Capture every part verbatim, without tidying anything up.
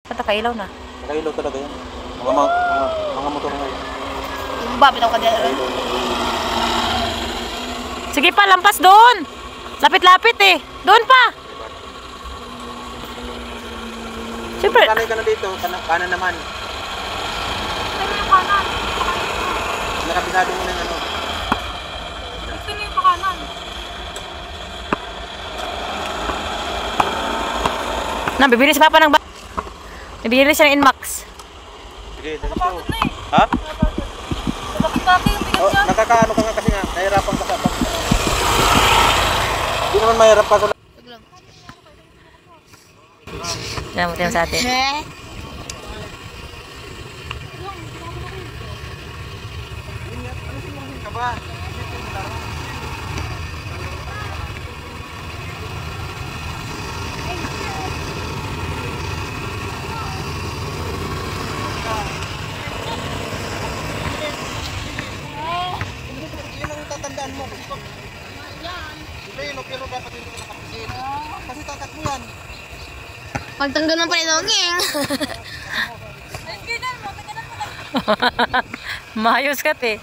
Nakailaw na. Nakailaw talaga yan. Mga, mga, mga, mga motor na yan. Yung ba, bitaw ka dyan. Sige pa, lampas doon. Lapit-lapit eh. Doon pa. Siyempre. Kanay ka na dito, kanan, kanan naman. Ano yung kanan? Nakabisado mo na yung ano. Gusto niyo yung pakanan. Na, bibili si Papa ng ba... Bibili siya ng Inmax. Sige, dali Napagod na eh. Ha? Napagod yung bigat Oh, niya. nakakaano ka nga kasi nga, nahirapan ka sa pag... Hindi naman mahirap pa sa... Yan mo tayo sa atin. Ka ba? Yun ang tatandaan mo. Hindi, pero dapat hindi ka nakapisil. Kasi tatakbo yan. Pagtanggal ng palinoging. Mayos ka te.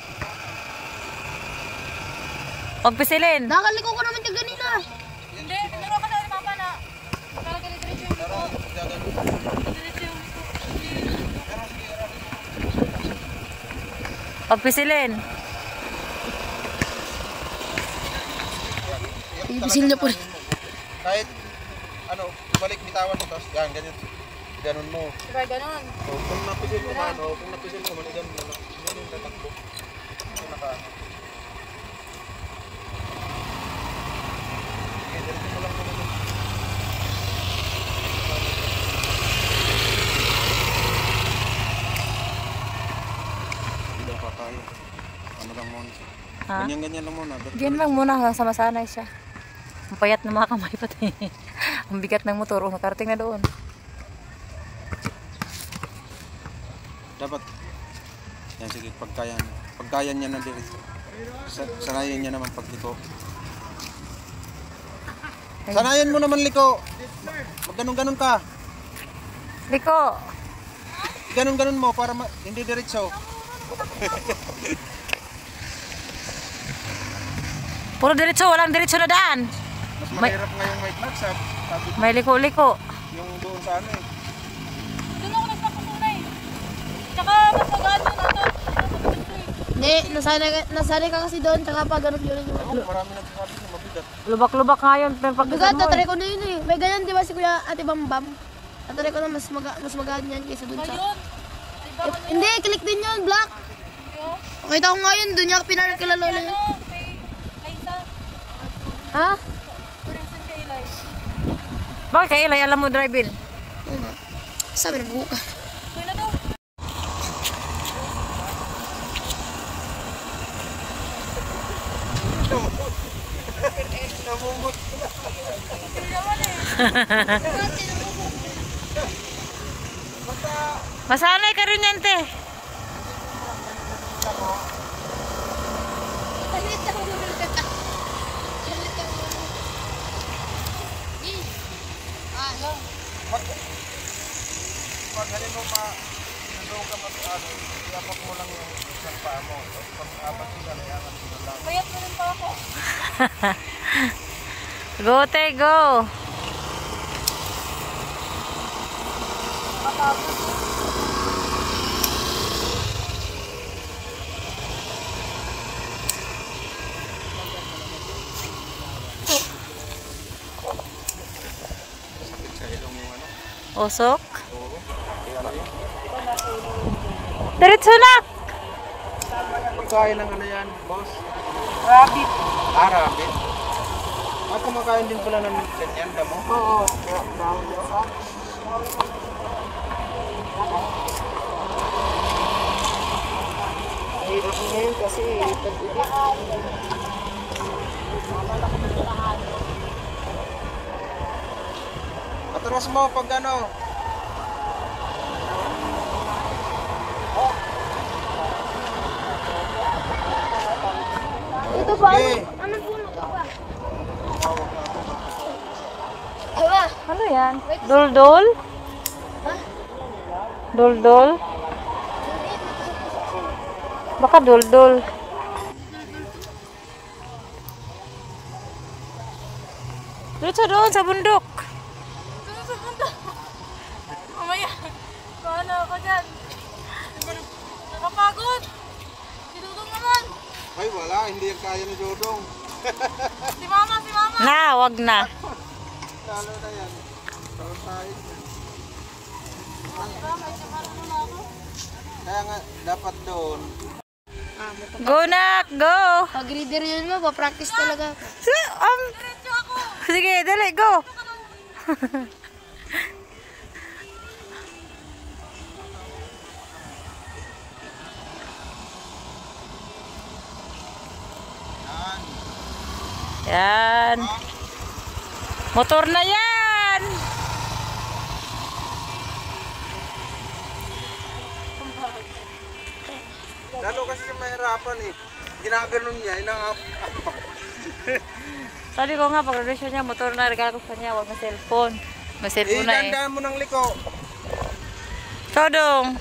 Pagpisilin. Nakaliko ko naman yung ganina. Hindi, tinuro ka sa ni Papa na. Nakalagay ni Diretso yung gusto. Diretso yung gusto. Pagpisilin. Ibisil niya po rin. Kahit, ano, balik bitawan mo, tapos yan, ganyan. Ganun mo. Diba ganun? O, kung napisil mo man, o kung napisil mo man, ganun mo na. Ganun yung tatakbo. Kung naka... Okay, diretso mo lang muna. Hindi pa tayo. Ano lang muna. Ha? Ganyan-ganyan lang muna. Diyan lang muna hanggang sa masanay siya. Ang payat na mga kamay pati. Ang bigat ng motor. O, nakarating na doon. Dapat. Yan, sige, pagkaya niya. Pagkaya niya na dito. Sanayin niya naman pagliko. Sanayin mo naman liko. Magganon-ganon ka. Liko. Ganon-ganon mo para ma hindi diretso. Puro diretso. Walang diretso na daan. Mas mahirap nga yung mic max, sabi, sabi May liko-liko. yung doon sa ano eh. Doon ako nagpapasunay. Tsaka mas magaan yun nato. Hindi, nasanay, nasanay ka kasi doon. Tsaka pag ganun yun. Oo, marami nagsasabi sa mabigat. Lubak-lubak nga yun. Pag Bigat, tatry ko na yun eh. May ganyan di ba si Kuya Ate Bambam? Tatry ko na mas, maga, mas magaan yan kaysa doon sa... Eh, hindi, click din yun, black. Pakita ko nga yun, doon niya pinarkilala yun. Ha? Bakit kay Eli? Alam mo drive-in? Sabi na buka. Masanay ka rin yan, te. Pag halin mo pa, nandun ka mag-ano, iapak mo lang yung isang paa mo. Pag apat sila, layangan sila lang. Mayat mo rin pa ako. Go, te, go. Sa ilong yung ano. Usok. Oo. Kaya lang yun. Diretso na. Pagkain ng ano yan, boss? Rabbit. Ah, rabbit. Ah, kumakain din pala ng ganyan, damo? Oo. Hirap ngayon kasi pag-ibig. Atras mo pag ano. Ito ba? Sige. Ano po ito ba? Diba? Ano yan? Dul-dul? Dol-dol? Baka dol-dol. Dito doon sa bundok. Doon sa bundok. Mamaya. Paano ako dyan? Nakapagod. Si Dudong naman. Ay, wala. Hindi yung kaya ni Dodong. Si Mama, si Mama. Na, wag na. Lalo na yan. Parang tayo. Kaya nga, dapat doon. Go nak, go. Pag leader yun mo, pa-practice talaga ako. So, um, sige, dali, go. Yan. Motor na yan. Lalo kasi siya mahirapan eh. Ginaganon niya, inaap. Sabi ko nga, pag graduation niya, motor na, regalo ko sa niya, huwag na cellphone. May Eh, cellphone na eh. dandaan mo ng liko. Todong.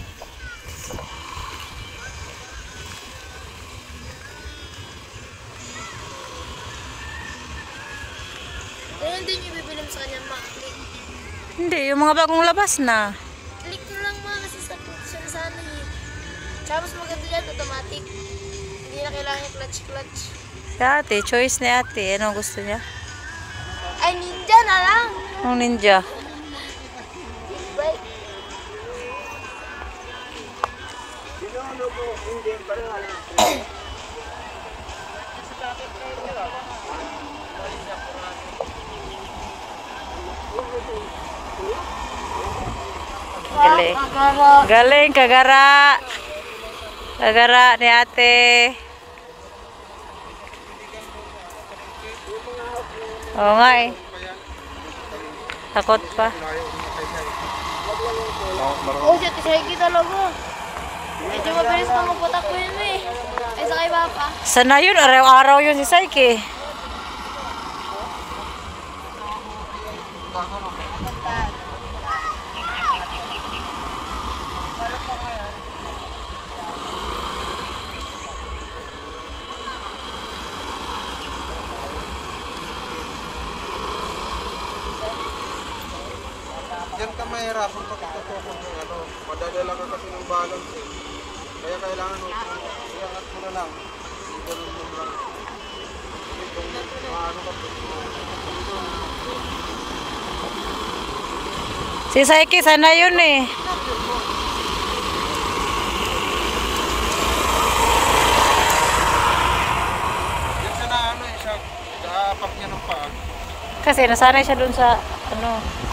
Kaya hindi nyo bibilim sa kanya, ma. Click. Hindi, yung mga bagong labas na. Click mo lang, ma, kasi sa siya na sana eh. Tsaka mas maganda yan, automatic. Hindi na kailangan yung clutch-clutch. Si ate, choice ni ate. Anong gusto niya? Ay, ninja na lang. Ang ninja. Bike. Galing. Galing, kagara. Kagara ni ate. Oo nga eh. Takot pa. Oh, siya, tisaygi talaga. Medyo mabilis na magpatakbo yun eh. Ay, sakay ba pa? Sana yun, araw-araw yun si Saiki. Diyan ka mahirapan pag tutukod ng ano. Madadala ka kasi ng balance eh. Kaya kailangan mo, iangat mo na lang. Ganun mo lang. Kung ano ka po. Si Saiki, sana yun eh. Yan siya na ano eh, siya, kaapak niya ng paa. Kasi nasanay siya dun sa, ano,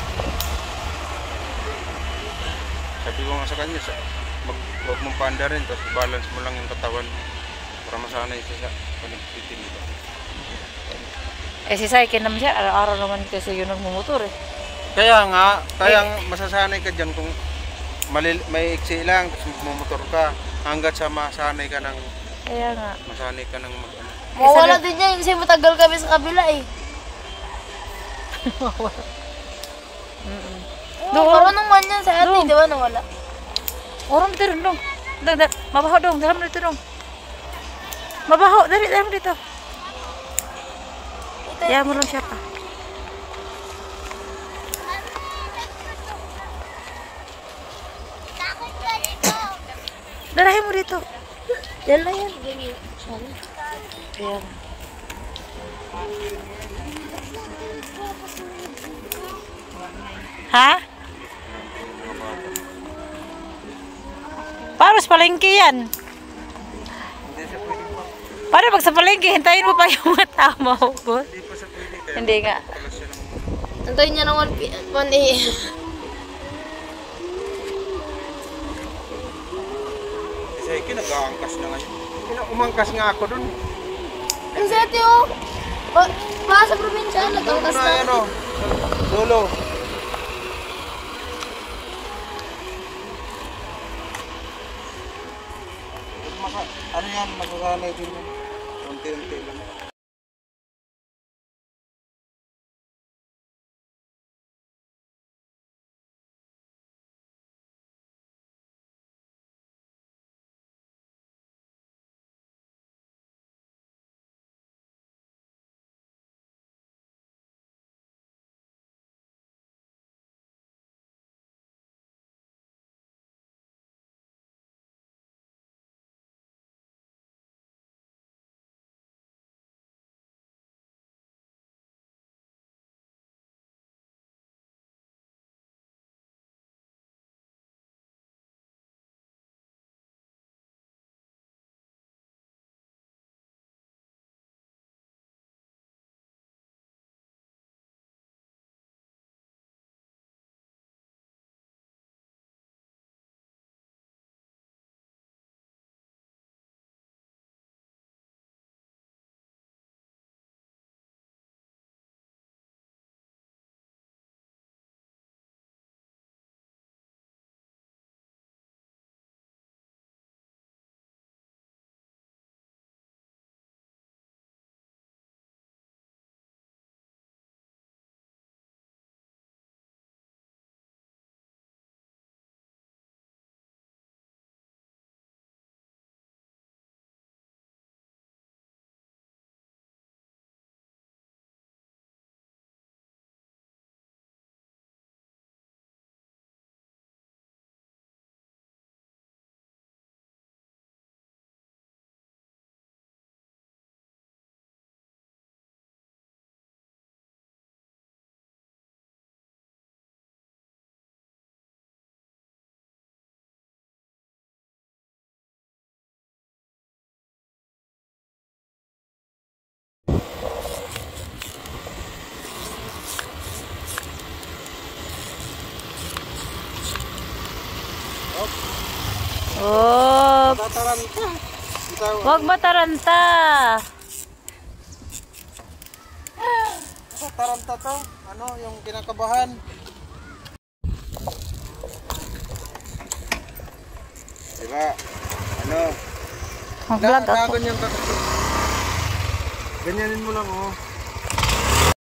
Sabi ko nga sa kanya, sa, mag, huwag mong panda rin, tapos balance mo lang yung katawan para masanay siya sa panagtitin. eh si Saiki naman siya, araw-araw naman kasi yun nagmumotor eh. Kaya nga, kaya nga masasanay ka dyan kung malil, may iksi lang, tapos magmumotor ka, hanggat sa masanay ka ng, Kaya nga. masanay ka ng mag, ano. Mawala din niya kasi matagal kami sa kabila eh. Mm-mm. Oo, parang nung man yan sa ate, Doon. di ba nawala? Orang dito dong. Dong, dong. Mabaho dong, dalam dito dong. Mabaho, dali, dalam dito. Ya mo lang siya pa. Dalahin mo dito. Yan lang yan. Ganyan. Sana. Ayan. Ha? Paano sa palengke yan? Hindi siya pwede pa. Paano pag sa palengke, hintayin mo pa yung mga tao mahugot? Hindi pa siya pwede kaya. Hindi nga. Pala siya ng Antayin niya ng one a m. Kasi nag-aangkas na ngayon. Kina- Umangkas nga ako dun. Ang sa ate oh. Pa, pa sa probinsya, nagkangkas Doon na. na, ano, dulo. Maka, ano yan, masasanay din yan. Unti-unti lang. Oh, Tataranta. Ikaw, wag mataranta. tataranta to. Ano, yung kinakabahan. Diba? Ano? Mag-vlog ako. Ganyan ka kasi. Ganyanin mo lang, oh.